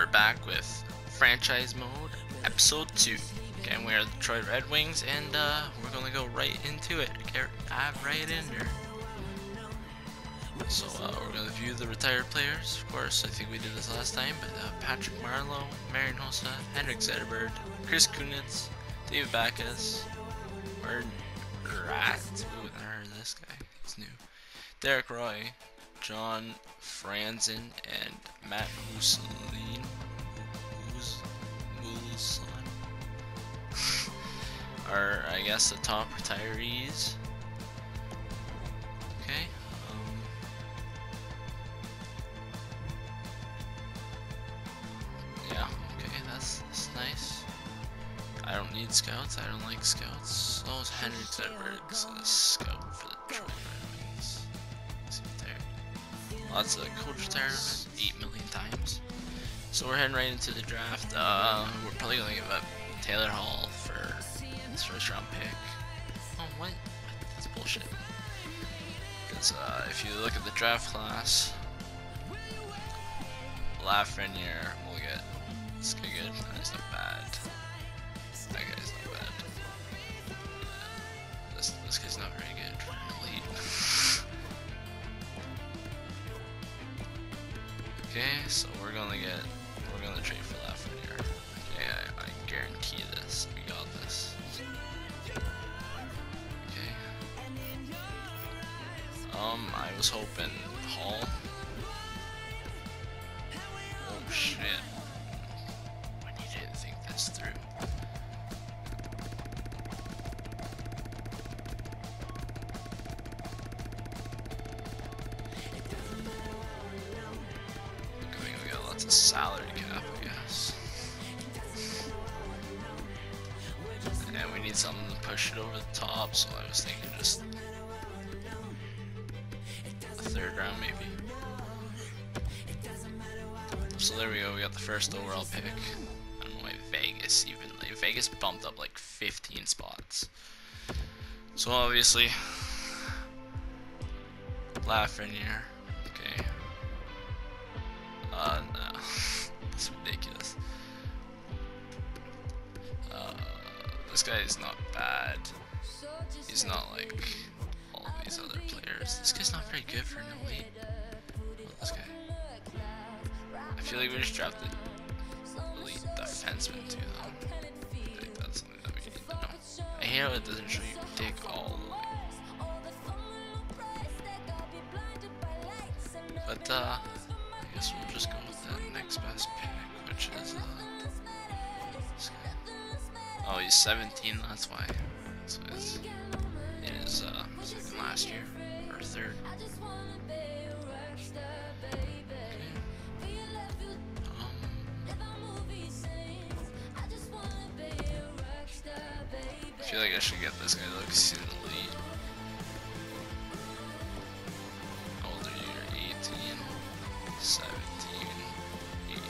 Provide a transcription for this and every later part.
back with franchise mode, episode 2. Okay, we are the Detroit Red Wings, and we're gonna go right into it. Dive right in there. So we're gonna view the retired players. Of course, I think we did this last time, but Patrick Marleau, Marian Hossa, Henrik Zetterberg, Chris Kunitz, David Backes, Martin Rat. Ooh, I heard this guy. He's new. Derek Roy, John Franzen, and Matt Mousseline. Are, I guess, the top retirees. Okay. Yeah. Okay, that's nice. I don't need scouts. I don't like scouts. Oh, it's Henrik Zetterberg's a scout for the Detroit Red Wings. See there. Lots of coach retirement, 8 million times. So we're heading right into the draft. We're probably gonna give up Taylor Hall for his first round pick. Oh, what? That's bullshit. Because if you look at the draft class, Lafreniere will get this guy good. That's not bad. That guy's not bad. This guy's not very good for an elite. Okay, so we're gonna trade for Lafreniere. Okay, I guarantee this. We got this. Okay. I was hoping Hall. Oh shit. I need to think this through. We got lots of salary cap, I guess. And we need something to push it over the top, so I was thinking just a third round maybe. So there we go, we got the first overall pick. I don't know why Vegas Vegas bumped up like 15 spots. So obviously, Lafreniere. Okay. No. It's ridiculous. This guy is not bad. He's not like all of these other players. This guy's not very good for an elite. This guy. I feel like we just drafted elite defenseman too, though. I think that's something that we need to know. I hate how it doesn't show you dick all the way. But I guess we'll just go with that next best pick, which is this guy. Oh, he's 17. That's why. So it's in his second last year or third. I feel like I should get this guy though, because he's an elite. How old are you? You're 18, 17, 18.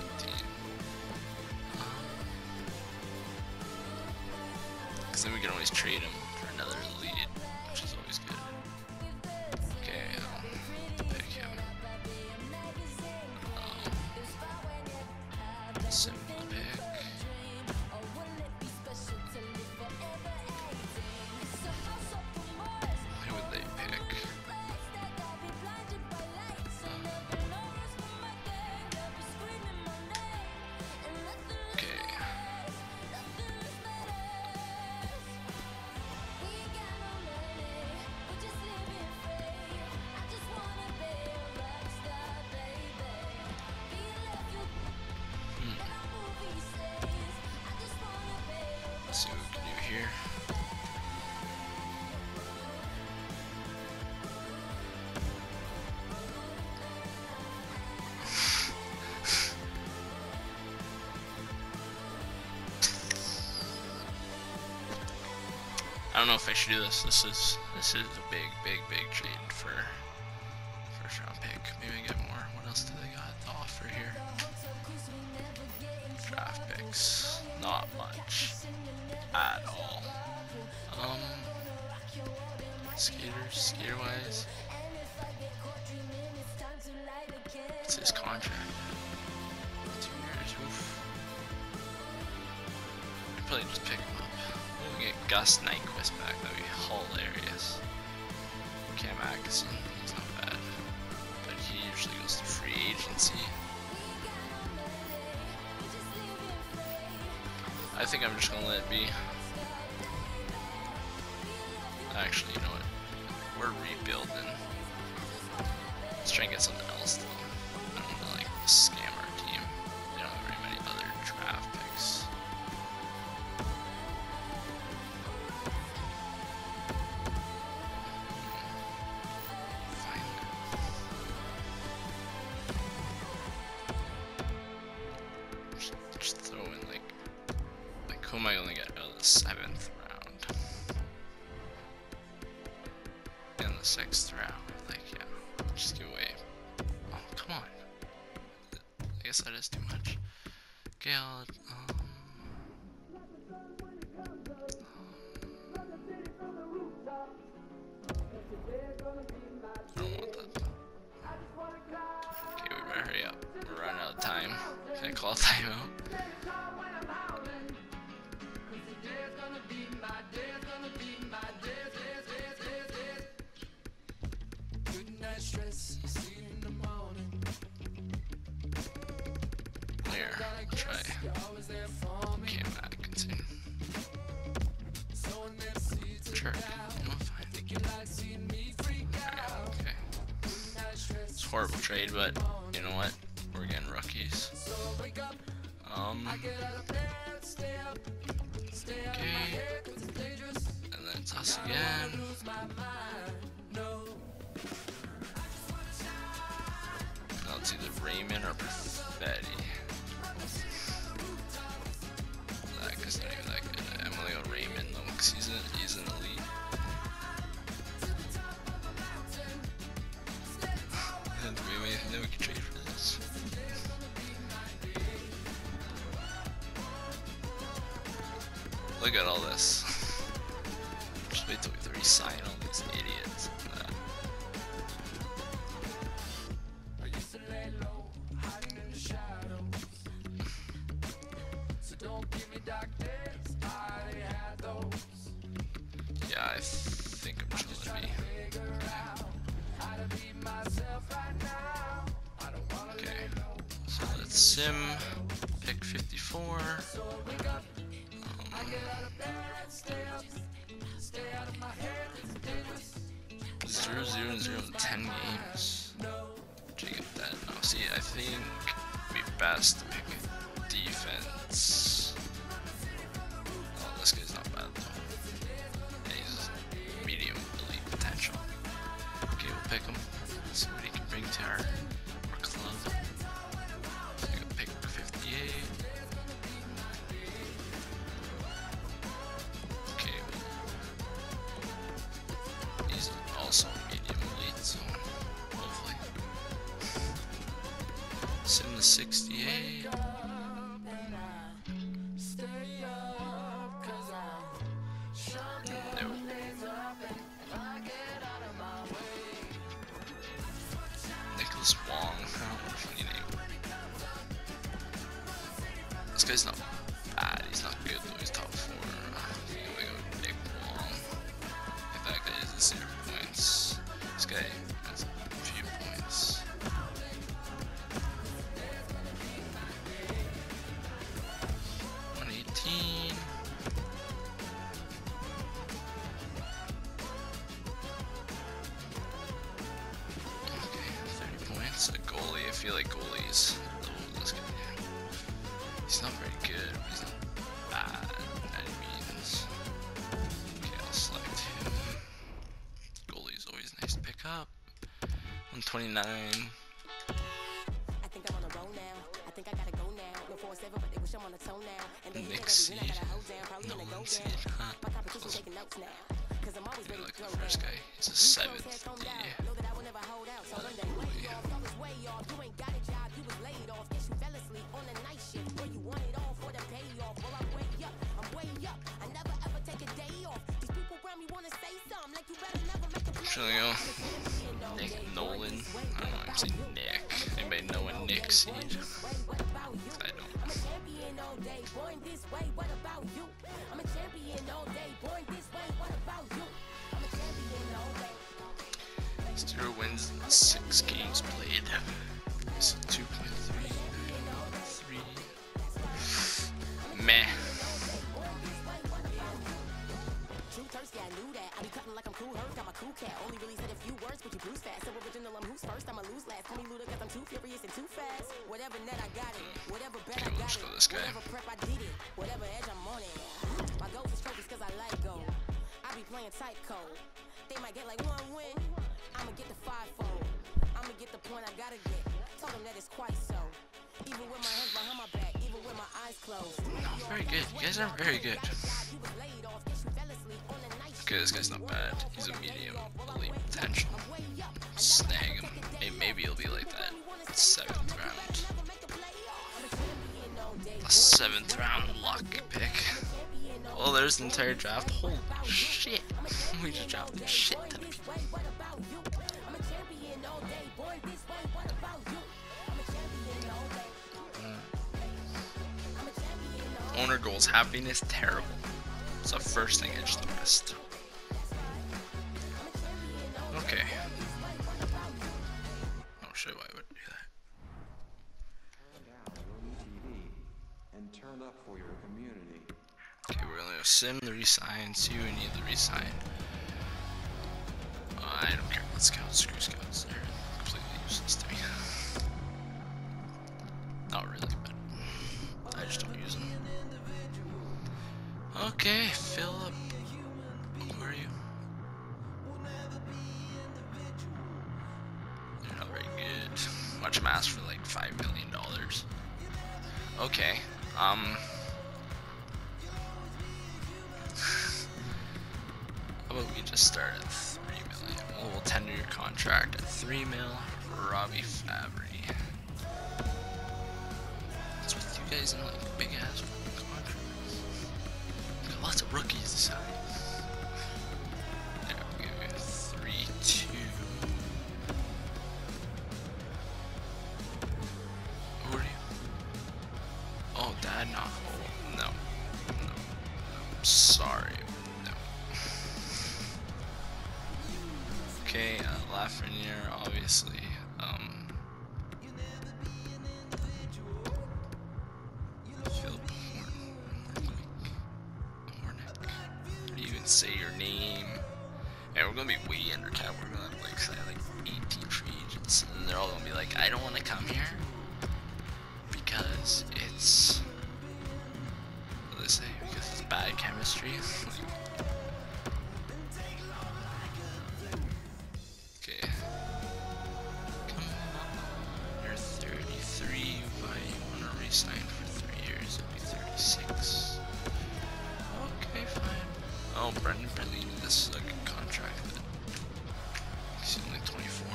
Because then we can always trade him for another elite, which is always good. Okay, pick him. Simple pick. Who would they pick? Okay. Let's see what we can do here. I don't know if I should do this. This is a big trade for first round pick. Maybe I get more. What else do they got to offer here? Draft picks. Not much at all. Skater wise. What's his contract? 2 years. Oof. probably just pick him up. We'll get Gus Nyquist back. That'd be hilarious. Cam Atkinson, he's not bad, but he usually goes to free agency. I think I'm just gonna let it be. Actually, you know what? We're rebuilding. Let's try and get something else though. I don't want to like scam our team. They don't have very many other draft picks. Fine. Just throw in like who am I gonna get out of the 7th round? In the 6th round, like yeah, just give away. Oh come on! I guess that is too much. Okay, I'll, I don't want that. Okay, we better hurry up. We're running out of time. Can I call timeout? Here, I'll try. Cam Atkinson. Sure, you know, fine. Alright, okay. It's a horrible trade, but you know what? We're getting rookies. Okay. And then it's us again. Now it's either Raymond or Perfetti. That guy's not even that good. I'm gonna go Raymond though, because he's an elite. And do we have anything that we can trade for this? Look at all this. Just wait till we resign all these idiots. Yeah, I think I'm just gonna be. Okay, so let's sim, pick 54. 0-0-0 in 10 games. Did you get that? No, see, I think it'd be best to pick defense. Oh, this guy's not bad though. Yeah, he's medium elite potential. Okay, we'll pick him. See what he can bring to our club. So I can pick 58. Okay. He's also medium elite, so hopefully. Sim to 68. Wong. I don't know if you name. This guy's not bad. He's not good though. He's top 4. I think I'm gonna go Nick Wong. If that guy is 0 points. This guy has a few points. $118. A goalie, I feel like goalies. Oh, this guy. He's not very good. He's not bad by any means. Okay, I'll select him. Goalie's always nice to pick up. 129. Nick Seed. No one seed. Huh. Close. Maybe like the first guy. He's a 7th. Yeah. Should I go Nick Nolan? I don't know, I'm saying Nick. Anybody know a Nick Seed? I don't. 0 wins in 6 games played. So 2.3, 3. Meh. Okay, we'll just go this guy. They might get like 1 win. I'ma get the 5-fold. I'ma get the point I gotta get. Told them that it's quite so. Even with my hands behind my back, even with my eyes closed. No, very good. You guys are very good. Okay, this guy's not bad. He's a medium elite potential. Snag him. Maybe he'll be like that 7th round. A 7th round luck pick. Well, there's the entire draft. Holy shit. We just drafted a shit ton of people. Owner goals, happiness, terrible. It's the first thing I just noticed. Okay. Oh shit, why would I do that? Okay, we're gonna sim the resign, see who we need to resign. I don't care about scouts, screw scouts, they're completely useless to me. Not really, but I just don't use them. Okay, Philip. Who are you? You're not very good. Watch him ask for like $5 million. Okay, how about we just start at 3 million? We'll tender your contract at 3 mil for Robbie Fabry. What's with you guys in like big ass contracts? Got lots of rookies to sign. There we go. 3-2. Who are you? Oh, Dad, no. Oh, no. No. Sorry. Okay, Lafreniere, obviously. Philip Hornick. How do you even say your name? And we're gonna be way under cap. We're gonna like sign like 18 free agents, and they're all gonna be like, I don't want to come here because it's. What do they say? Because it's bad chemistry. Signed for 3 years, it'll be 36. Okay, fine. Oh, Brendan Bradley, this is like a contract that he's only 24.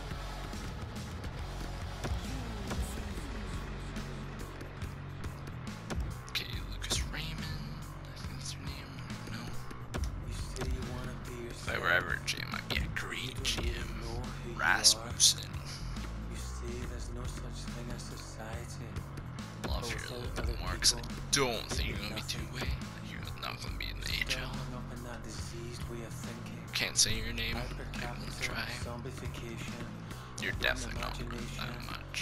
Okay, Lucas Raymond, I think that's your name. No. If I were ever a GM, I'd be a great GM. Rasmussen. Love here a little bit more because I don't think you're gonna be two-way. You're not gonna be in the HL. Can't say your name. I'm gonna try. You're definitely not worth that much.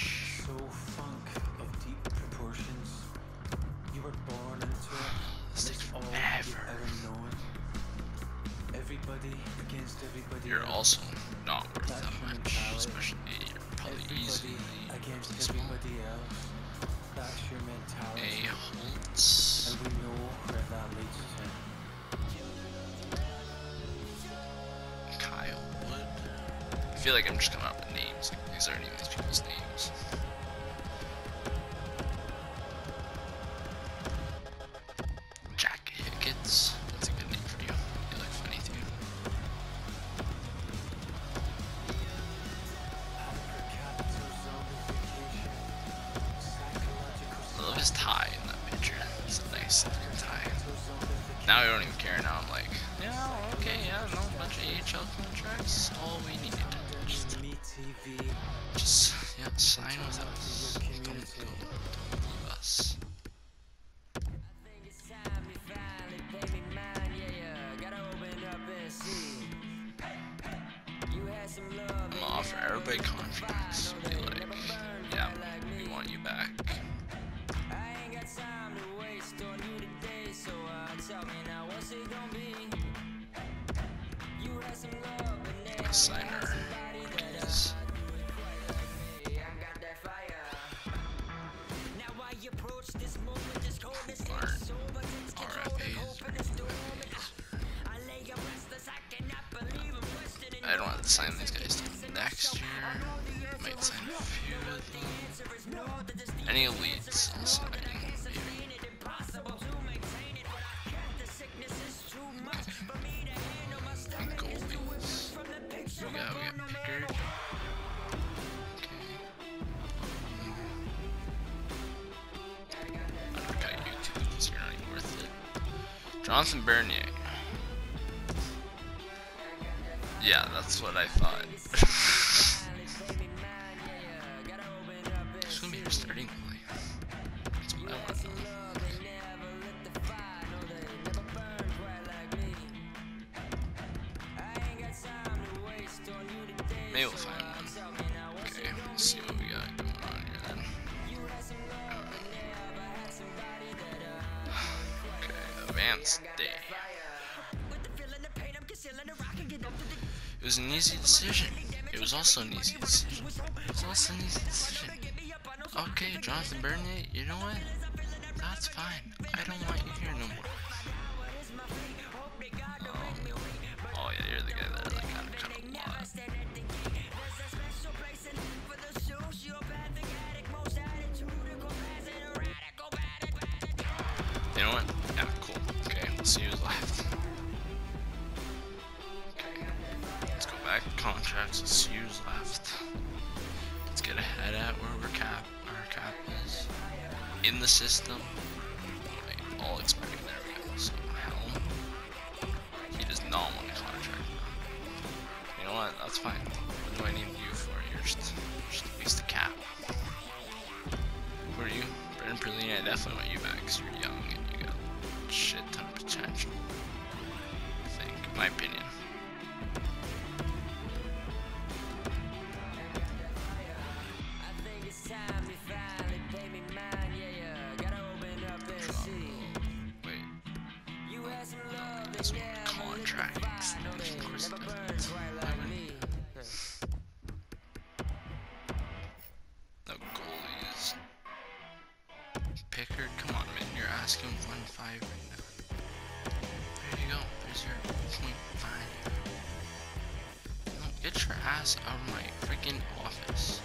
This takes forever. You're also not worth that much, especially you're probably easily small. A Holtz. And we know where that leads to. Kyle Wood. I feel like I'm just coming up with names. Like, these aren't even these people's names. Jack Hickets. That's a good name for you. You look funny too. I love his tie in that picture. It's a nice looking tie. Now I don't even care. Now I'm like, yeah, okay, yeah, no, a bunch of AHL contracts. All we needed. Just yeah, sign with us. Don't leave us. You had some love. break contracts. Be like, yeah, we want you back. Sign her rookies. I don't have to sign these guys till next year. Might sign a few of them. Any elites I'll sign, maybe. Okay. And goalies. We got Pickard. Okay. I'm gonna cut you two because you're not even worth it. Jonathan Bernier. Yeah, that's what I thought. It's gonna be your starting goalie. That's what I want to know. Maybe we'll find one. Okay, we'll see what we got going on here then. Okay, advanced day. It was an easy decision. It was also an easy decision. It was also an easy decision. Okay, Jonathan Bernier, you know what? That's fine. I don't want you here no more. Oh yeah, you're the guy that I like kinda cut a lot. You know what? Yeah, cool. Okay, let's see who's left. Contracts, let's see who's left. Let's get ahead at where our cap is in the system. Wait, all expiring. There we go. So Helm, he does not want a contract now. You know what? That's fine. What do I need you for? You're just at least the cap. Who are you? Brendan Perlini. I definitely want you back because you're young and you got a shit ton of potential. I think, in my opinion. Contracts. Of course it doesn't. No goalies. Pickard, come on man, you're asking 1.5 right now. There you go, there's your 0.5. No, get your ass out of my freaking office.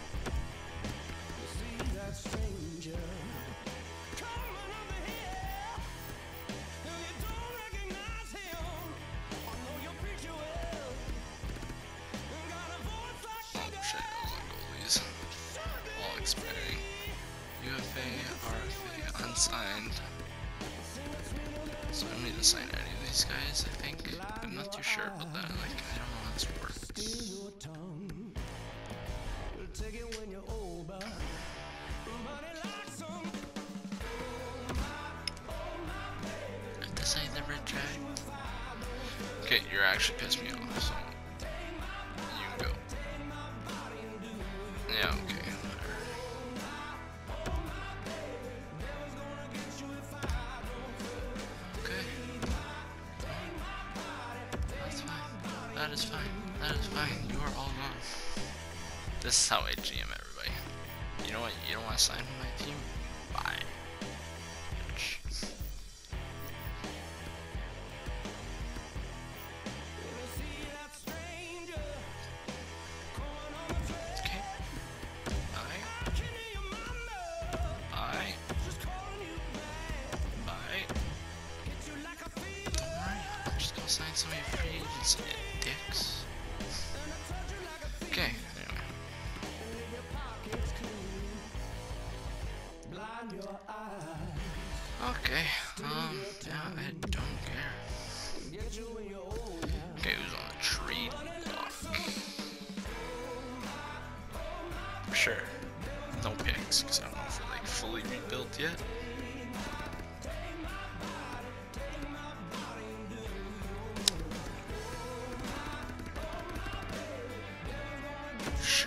All expiring. UFA, RFA, unsigned. So I don't need to sign any of these guys, I think. I'm not too sure about that. Like, I don't know how this works. If this ain't the red tag. Okay, you're actually pissed me off, so you can go. Yeah, okay. Okay. That's fine. That is fine. That is fine. You are all gone. This is how I GM everybody. You know what? You don't want to sign with my team? Bye. Bitch. Sign some of your free agents, dicks. Okay, anyway. Okay, yeah, I don't care. Okay, who's on the trade block? Sure, no picks, because I don't know if we're like fully rebuilt yet. Sure.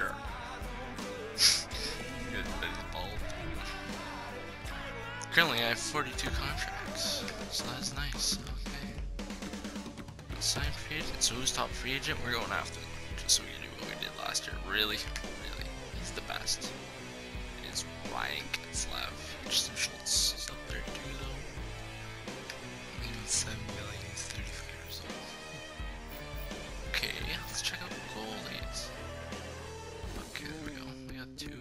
Currently, I have 42 contracts, so that's nice. Okay. Sign free agent. So who's top free agent? We're going after him, just so we can do what we did last year. Really, he's the best. It's Ryan Getzlav. Justin Schultz is up there too, though. Even 7 million. He's 35 years old. Okay, let's check out goalies. Okay, there we go. We got 2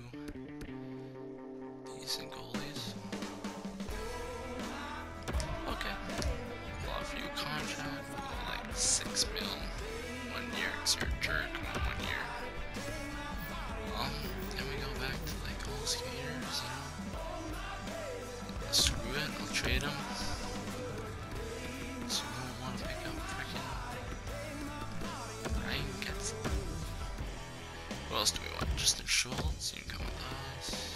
decent goalies. Okay. We'll offer you a contract. We'll go like 6 mil 1 year, because you're a jerk on 1 year. Then we go back to like goal skaters, you know. Screw it, I'll trade them. So we don't want to pick up freaking Ryan Getzlav. What else do we want? Justin Schultz, you can come with us.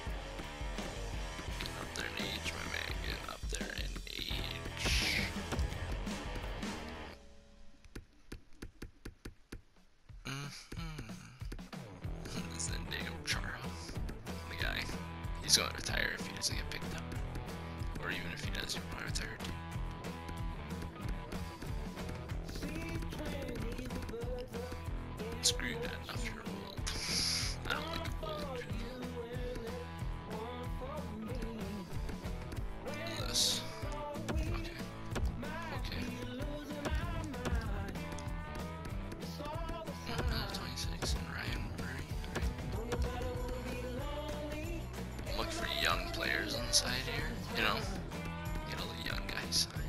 Get up there in age, my man. Get up there in age. This is Diego Chara. The guy. He's going to retire if he doesn't get picked up. Or even if he does, he'll probably retire too. Screw that, enough, you're old. I don't like old people. This. Okay. Okay. Another 26 and Ryan Murray. Right. Look for young players on the side here. You know, get all the young guys signed.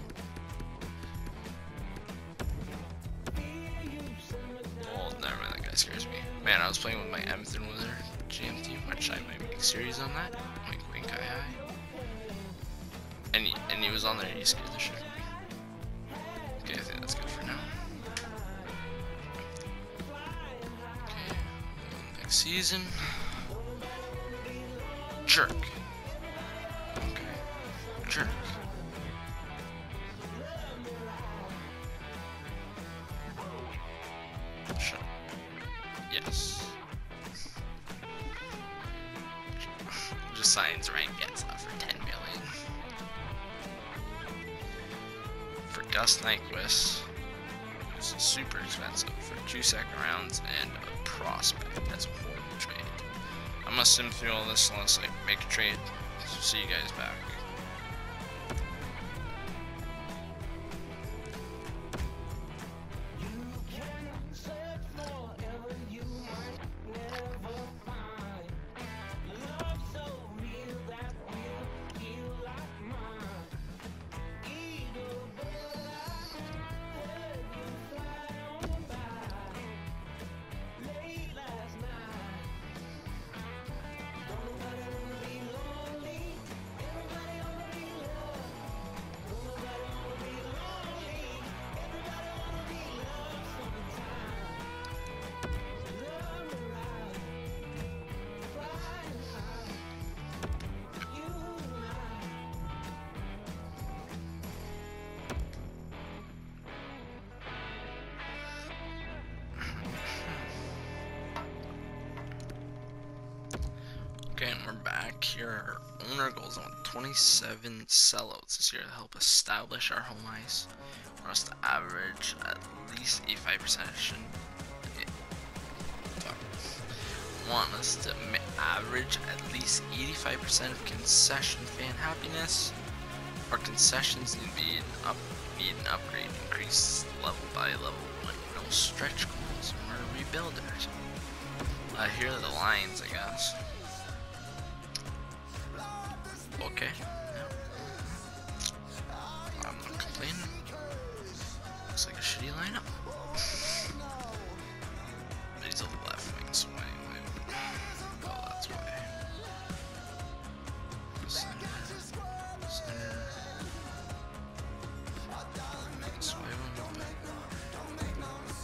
Oh, never mind, that guy scares me. Man, I was playing with my M3 Wizard GM team, which I might make a series on that. Wink, wink, aye, aye. And he was on there, he scared the shit out of me. Okay, I think that's good for now. Okay, next season. Jerk. Okay, jerk. Shut up. Yes. Just signs Ryan Getzlav for 10 million. For Gus Nyquist, who's super expensive, for 2 second rounds and a prospect. That's a horrible trade. I'm gonna sim through all this unless I make a trade. So see you guys back. Okay, and we're back here. Our owner goals on 27 sellouts this year to help establish our home ice. Want us to average at least 85%. Want us to average at least 85% of concession fan happiness. Our concessions need to be an upgrade, increase level by level. With no stretch goals. We're rebuilders. Here are the lines, I guess. Okay. I'm not complaining. Looks like a shitty lineup. But he's on the left wing, so why? Oh, that's why. Center. That's why I won't move it.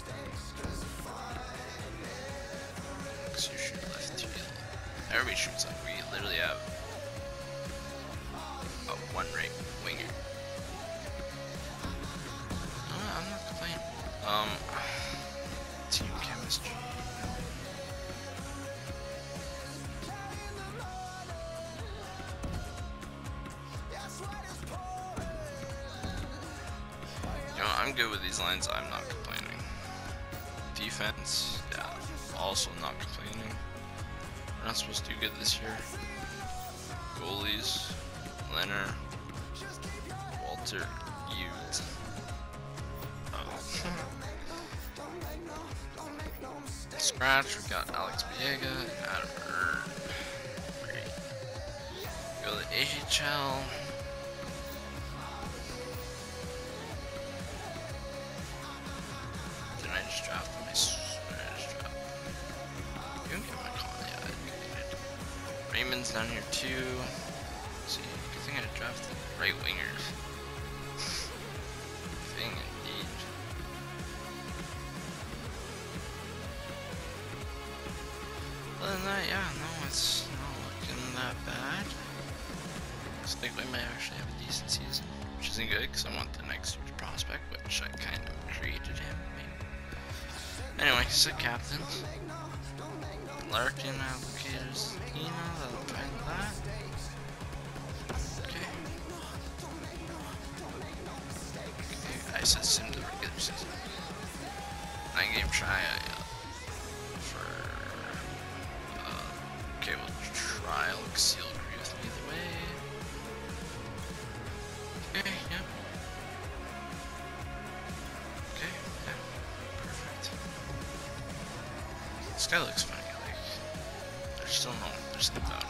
Because you shoot left to yellow. Everybody shoots up. We literally have one right winger. No, I'm not complaining. Team chemistry. I'm good with these lines. I'm not complaining. Defense, yeah, also not complaining. We're not supposed to do good this year. Goalies, Leonard, Walter, Hughes. Scratch, we got Alex Biega and Adam Bird. Great. We go to the AHL. Did I just draft them? I swear I just drafted them. You can get my call, yeah, I did. Raymond's down here too. Let's see, good thing I drafted right wingers. Thing indeed. Other than that, yeah, no, it's not looking that bad. Looks like we might actually have a decent season, which isn't good because I want the next huge prospect, which I kind of created him. Maybe. Anyway, so captains. Larkin allocators. That'll find that. Okay. I said sim the regular season. 9-game try okay, we'll try Seal agree with me either way. Okay, yeah. Okay, yeah. Perfect. This guy looks funny, like there's still no doubt.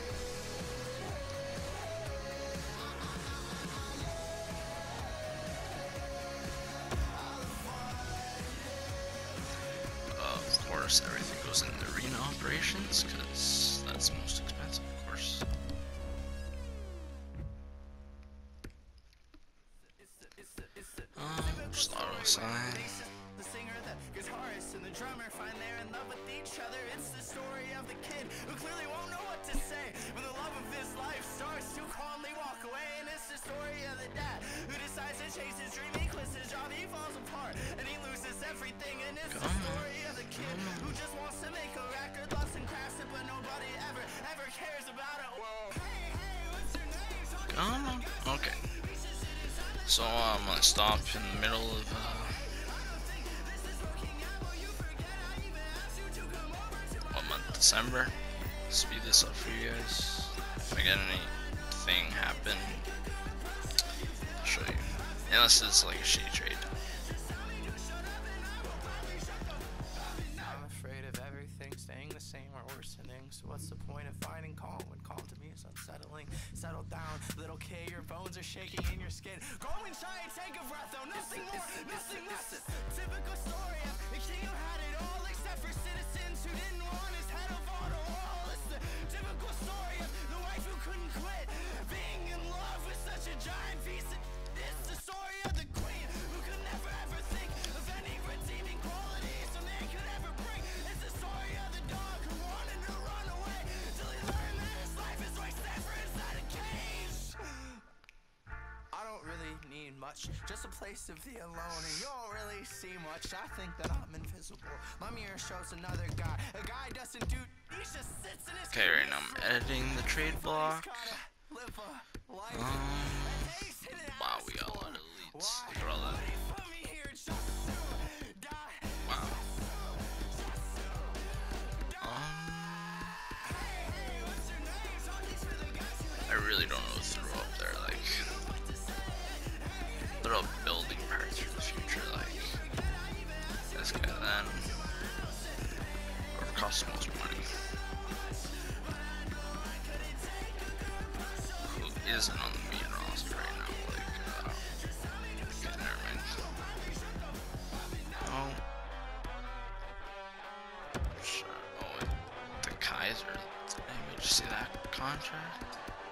Of course, everything goes in the arena operations because that's most expensive, of course. Just auto assign. The singer, the guitarist, and the drummer find they're in love with each other. It's the story of the kid who clearly won't know what to say when the love of his life starts to calmly walk away. And it's the story of the dad who decides to chase his dream. He quits his job, he falls apart, and he loses everything. And it's the story of the kid who just wants to make a record, loves and crafts it, but nobody ever cares about it. Whoa. Hey, what's your name? Okay. So I'm gonna stop in the middle of what month? December. Speed this up for you guys. If I get anything happen, I'll show you. Unless it's like a shitty trade. I'm afraid of everything staying the same or worsening. So what's the point of finding calm when calm to me is unsettling? Settle down, little kid, your bones are shaking in your skin. Go and try and take a breath, though. Nothing more, nothing less. Typical story of the king who had it all except for citizens who didn't want his head of on a wall. It's the typical story of the wife who couldn't quit being in love with such a giant piece of. It's the story of the queen who could never ever think of any redeeming qualities a man could ever bring. It's the story of the dog who wanted to run away till he learned that his life is like Stanford inside a cage. I don't really need much, just a place to be alone, and you don't really see much. I think that I'm invisible. My mirror shows another guy. A guy doesn't do. He just sits in his. Okay, right now I'm editing the trade block. Wow, we got a lot of leads. Look at all that. Wow. I really don't know what to throw up there, like throw up building parts for the future, like this guy then. Or costs most money. Who isn't on the main roster right now, like okay, never mind. Oh. Sure. Oh, the Kaiser. Did you see that contract?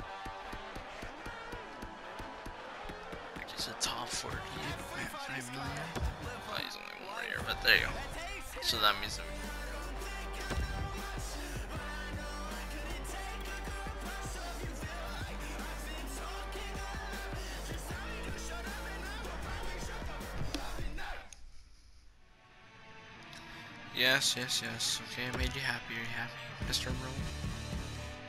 He's a top 40, 5 million. Oh, he's only one right here, but there you go. So that means that yes. Okay, I made you happy. Are you happy, Mr. Rome?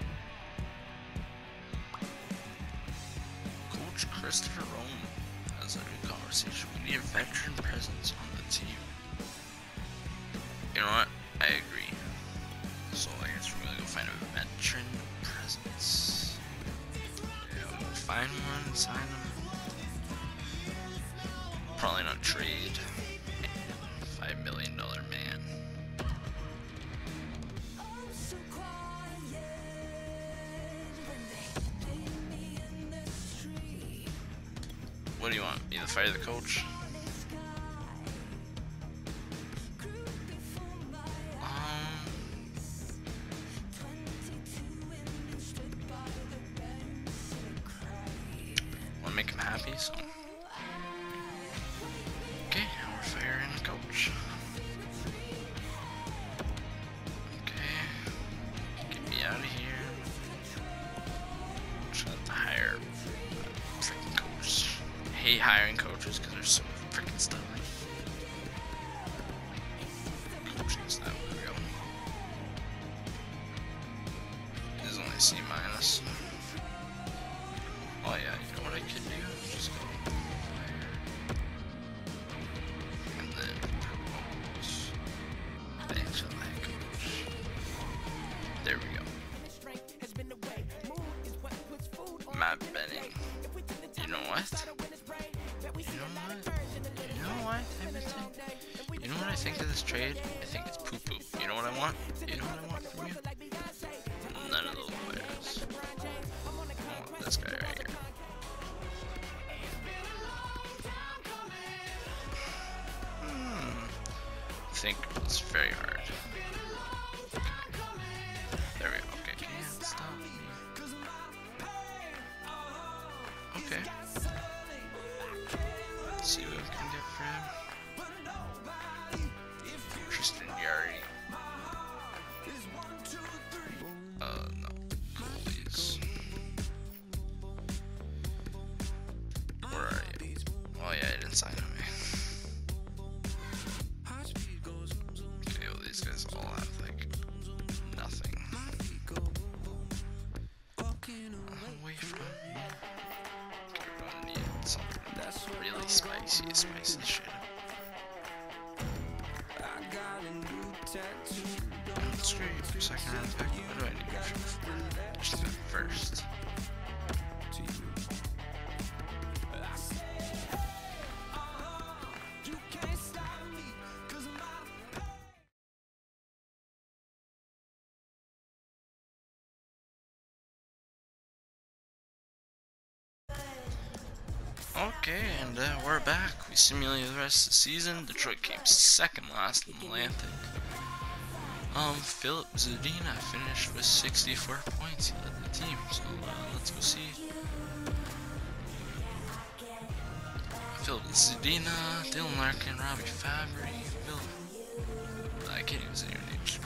Coach Christopher Rome has That's a new conversation. We need a veteran presence on the team. You know what? I agree. So I guess we're gonna go find a veteran presence. Yeah, we'll find one, sign them. Probably not trade. $5 million man. What do you want? Me to fire the coach? Want to make him happy, so. Okay, now we're firing the coach. Okay, get me out of here. Just have to hire a freaking coach. I hate hiring coaches because they're so freaking stubborn. Coaching staff, there we go. This is only C minus. Oh yeah, you know what I could do? Just go fire. And then propose. Thanks for that, coach. There we go. Matt Benning. You know what? You know what? You know what, Edmonton? You know what I think of this trade? I think it's poo-poo. You know what I want? You know what I want from you? None of those players. I want this guy right here. I think it's very hard. Okay. There we go. Okay, can't stop me. Okay. Let's see what we can get for him. Tristan Yari. No. Playz. Where are you? Oh yeah, I didn't sign him. Okay, well these guys all have like nothing. Away from me. Okay, we're gonna need something really spicy shit. Screw you for second round pick. What do I need to shoot for? Just the first. Okay, and we're back. We simulated the rest of the season. Detroit came second last in the Atlantic. Philip Zadina finished with 64 points. He led the team. So let's go see. Philip Zadina, Dylan Larkin, Robbie Fabry, I can't even say your name. Screw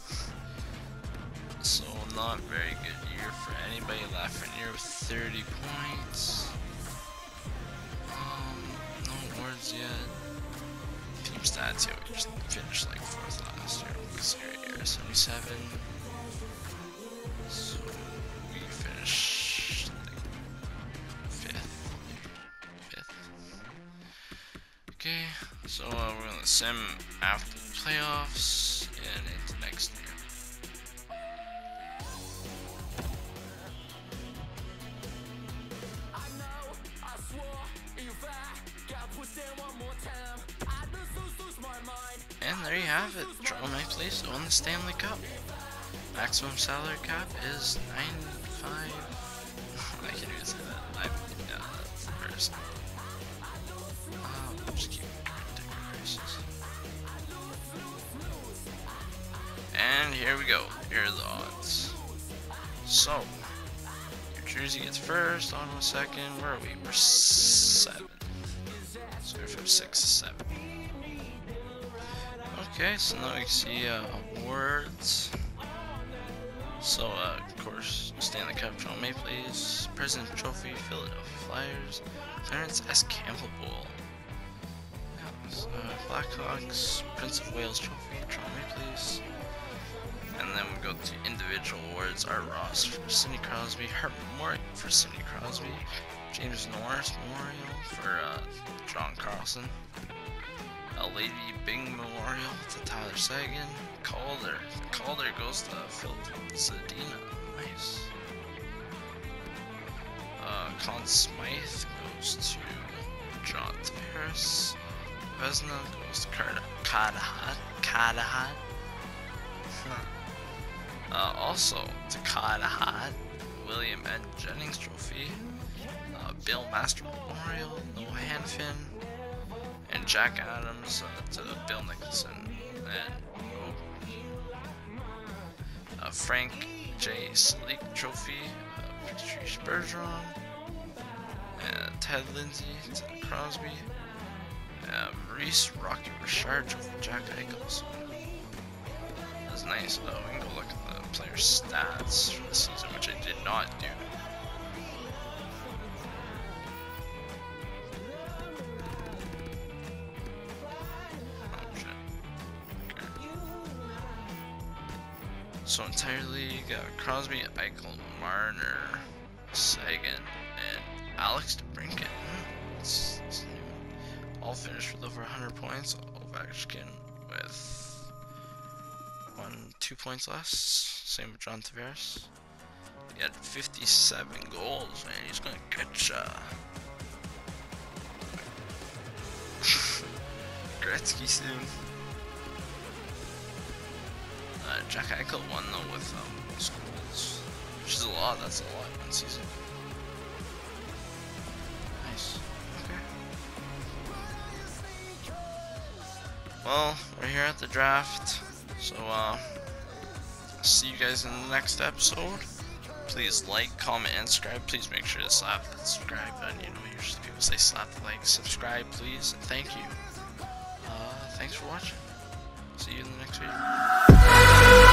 you. So not very good year for anybody. Lafreniere with 30 points. No awards yet. Team stats, yeah, we just finished like 4th last year. This year, 77. So we finished like 5th. Okay, so we're gonna sim after the playoffs and into next year. And there you have it. Toronto Maple Leafs won the Stanley Cup. Maximum salary cap is 95. I can't even say that. That's embarrassing. We'll just keep prices. And here we go. Here are the odds. So, New Jersey gets first, Ottawa second. Where are we? We're 7th. So we're from 6 to 7. Okay, so now we can see awards. So, of course, Stanley Cup, Toronto Maple Leafs, President's Trophy, Philadelphia Flyers, Clarence S. Campbell Bowl. Yeah, so, Blackhawks, Prince of Wales Trophy, Toronto Maple Leafs, And then we go to individual awards. Art Ross for Sidney Crosby, Hart Memorial for Sidney Crosby, James Norris Memorial for John Carlson, a Lady Bing Memorial to Tyler Seguin, Calder goes to Phil Zadina, nice. Conn Smythe goes to John Tavares, Vesna goes to Kadahat. Also to Kadahat, William N. Jennings Trophy, Bill Master Memorial, Noah Hanfin, and Jack Adams to Bill Nicholson, and Frank J. Salik Trophy, Patrice Bergeron, and Ted Lindsay to Crosby, Maurice Rocky Richard Trophy, Jack Eichel. That's nice. Oh, we can go look at the player stats for the season, which I did not do. So entire league, Crosby, Eichel, Marner, Sagan, and Alex DeBrincat. It's new. All finished with over 100 points. Ovechkin with 2 points less. Same with John Tavares. He had 57 goals, man. He's gonna catch Gretzky soon. Jack Eichel won though with schools, which is a lot. That's a lot in one season. Nice. Okay. Well, we're here at the draft, so see you guys in the next episode. Please like, comment, and subscribe. Please make sure to slap that subscribe button. You know, usually people say slap the like, subscribe, please, and thank you. Thanks for watching. See you in the next video.